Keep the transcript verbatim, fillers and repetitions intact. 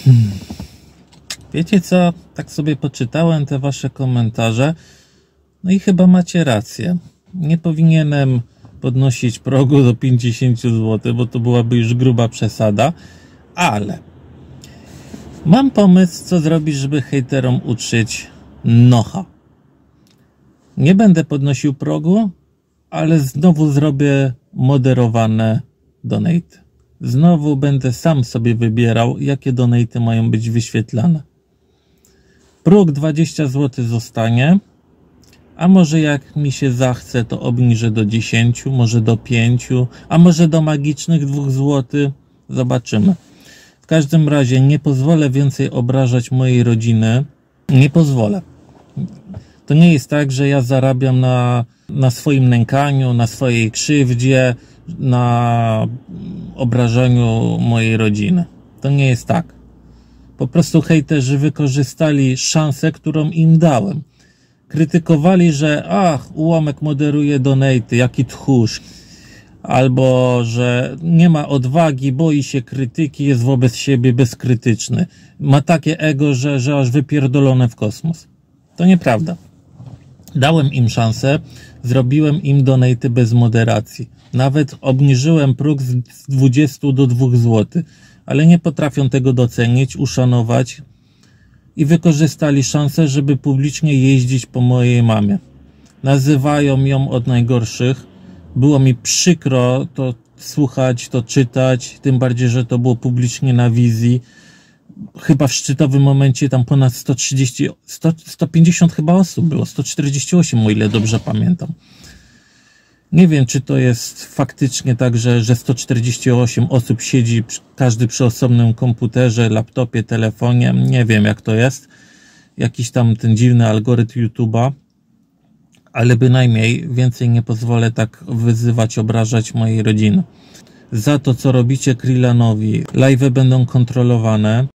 Hmm. Wiecie co? Tak sobie poczytałem te wasze komentarze. No i chyba macie rację. Nie powinienem podnosić progu do pięćdziesięciu złotych, bo to byłaby już gruba przesada. Ale mam pomysł, co zrobić, żeby hejterom uczyć nocha. Nie będę podnosił progu, ale znowu zrobię moderowane donate. Znowu będę sam sobie wybierał, jakie donate mają być wyświetlane. Próg dwadzieścia złotych zostanie, a może jak mi się zachce, to obniżę do dziesięciu, może do pięciu, a może do magicznych dwóch złotych. Zobaczymy. W każdym razie nie pozwolę więcej obrażać mojej rodziny. Nie pozwolę. To nie jest tak, że ja zarabiam na, na swoim nękaniu, na swojej krzywdzie, na obrażaniu mojej rodziny. To nie jest tak. Po prostu hejterzy wykorzystali szansę, którą im dałem. Krytykowali, że ach, ułamek moderuje donaty, jaki tchórz. Albo, że nie ma odwagi, boi się krytyki, jest wobec siebie bezkrytyczny. Ma takie ego, że, że aż wypierdolone w kosmos. To nieprawda. Dałem im szansę, zrobiłem im donaty bez moderacji. Nawet obniżyłem próg z dwudziestu do dwóch złotych, ale nie potrafią tego docenić, uszanować i wykorzystali szansę, żeby publicznie jeździć po mojej mamie. Nazywają ją od najgorszych. Było mi przykro to słuchać, to czytać, tym bardziej, że to było publicznie na wizji. Chyba w szczytowym momencie tam ponad sto trzydzieści, sto, sto pięćdziesiąt chyba osób było, sto czterdzieści osiem, o ile dobrze pamiętam. Nie wiem, czy to jest faktycznie tak, że, że sto czterdzieści osiem osób siedzi, każdy przy osobnym komputerze, laptopie, telefonie. Nie wiem, jak to jest. Jakiś tam ten dziwny algorytm YouTube'a. Ale bynajmniej więcej nie pozwolę tak wyzywać, obrażać mojej rodziny. Za to, co robicie Krillanowi, live'y będą kontrolowane.